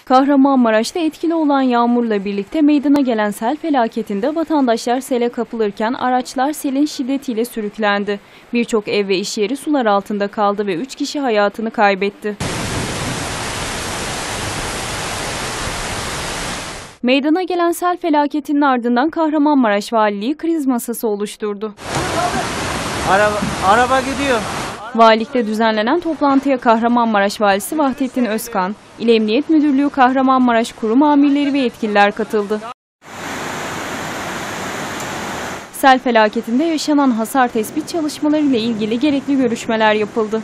Kahramanmaraş'ta etkili olan yağmurla birlikte meydana gelen sel felaketinde vatandaşlar sele kapılırken araçlar selin şiddetiyle sürüklendi. Birçok ev ve iş yeri sular altında kaldı ve 3 kişi hayatını kaybetti. Meydana gelen sel felaketinin ardından Kahramanmaraş Valiliği kriz masası oluşturdu. Araba gidiyor. Valilikte düzenlenen toplantıya Kahramanmaraş Valisi Vahdettin Özkan, İl Emniyet Müdürlüğü Kahramanmaraş kurum amirleri ve yetkililer katıldı. Sel felaketinde yaşanan hasar tespit çalışmaları ile ilgili gerekli görüşmeler yapıldı.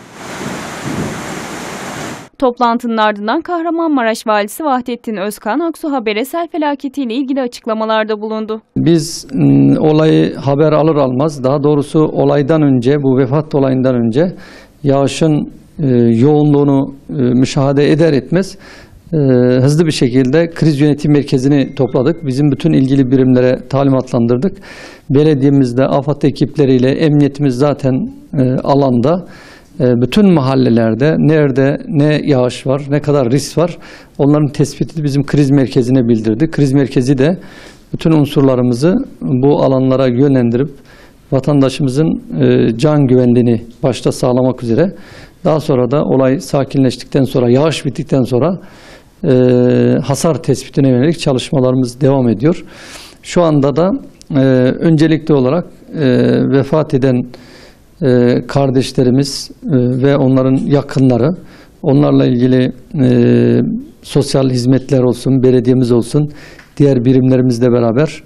Toplantının ardından Kahramanmaraş Valisi Vahdettin Özkan, Aksu Haber'e sel felaketiyle ilgili açıklamalarda bulundu. Biz olayı haber alır almaz, daha doğrusu olaydan önce, bu vefat olayından önce yağışın yoğunluğunu müşahede eder etmez hızlı bir şekilde kriz yönetim merkezini topladık. Bizim bütün ilgili birimlere talimatlandırdık. Belediyemizde, AFAD ekipleriyle emniyetimiz zaten alanda. Bütün mahallelerde nerede ne yağış var, ne kadar risk var, onların tespitini bizim kriz merkezine bildirdi. Kriz merkezi de bütün unsurlarımızı bu alanlara yönlendirip vatandaşımızın can güvenliğini başta sağlamak üzere, daha sonra da olay sakinleştikten sonra, yağış bittikten sonra hasar tespitine yönelik çalışmalarımız devam ediyor. Şu anda da öncelikli olarak vefat eden kardeşlerimiz ve onların yakınları, onlarla ilgili sosyal hizmetler olsun, belediyemiz olsun, diğer birimlerimizle beraber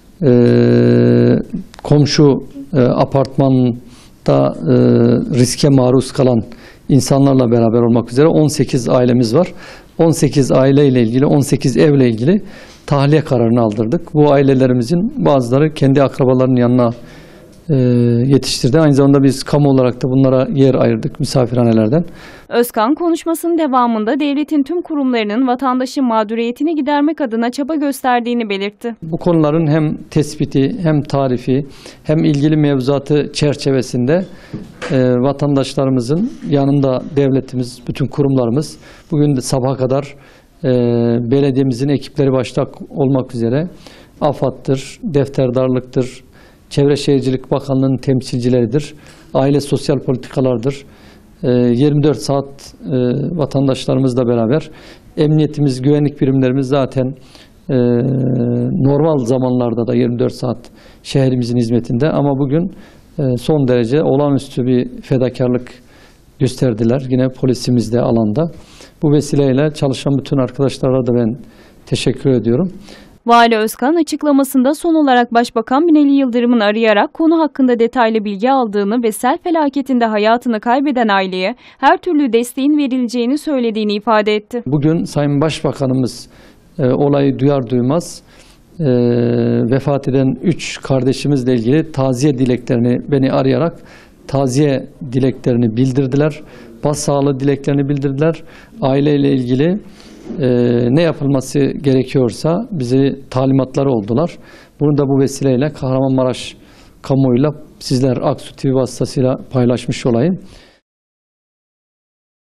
komşu apartmanda riske maruz kalan insanlarla beraber olmak üzere 18 ailemiz var. 18 aileyle ilgili, 18 evle ilgili tahliye kararını aldırdık. Bu ailelerimizin bazıları kendi akrabalarının yanına yetiştirdi. Aynı zamanda biz kamu olarak da bunlara yer ayırdık misafirhanelerden. Özkan konuşmasının devamında devletin tüm kurumlarının vatandaşın mağduriyetini gidermek adına çaba gösterdiğini belirtti. Bu konuların hem tespiti, hem tarifi, hem ilgili mevzuatı çerçevesinde vatandaşlarımızın yanında devletimiz, bütün kurumlarımız bugün de sabaha kadar belediyemizin ekipleri başta olmak üzere AFAD'dır, defterdarlıktır, Çevre Şehircilik Bakanlığı'nın temsilcileridir, aile sosyal politikalardır. 24 saat vatandaşlarımızla beraber emniyetimiz, güvenlik birimlerimiz zaten normal zamanlarda da 24 saat şehrimizin hizmetinde, ama bugün son derece olağanüstü bir fedakarlık gösterdiler. Yine polisimiz de alanda. Bu vesileyle çalışan bütün arkadaşlara da ben teşekkür ediyorum. Vali Özkan açıklamasında son olarak Başbakan Binali Yıldırım'ın arayarak konu hakkında detaylı bilgi aldığını ve sel felaketinde hayatını kaybeden aileye her türlü desteğin verileceğini söylediğini ifade etti. Bugün Sayın Başbakanımız olayı duyar duymaz vefat eden 3 kardeşimizle ilgili taziye dileklerini beni arayarak taziye dileklerini bildirdiler. Başsağlığı dileklerini bildirdiler. Aileyle ilgili ne yapılması gerekiyorsa bize talimatları oldular. Bunu da bu vesileyle Kahramanmaraş kamuoyuyla sizler Aksu TV vasıtasıyla paylaşmış olayım.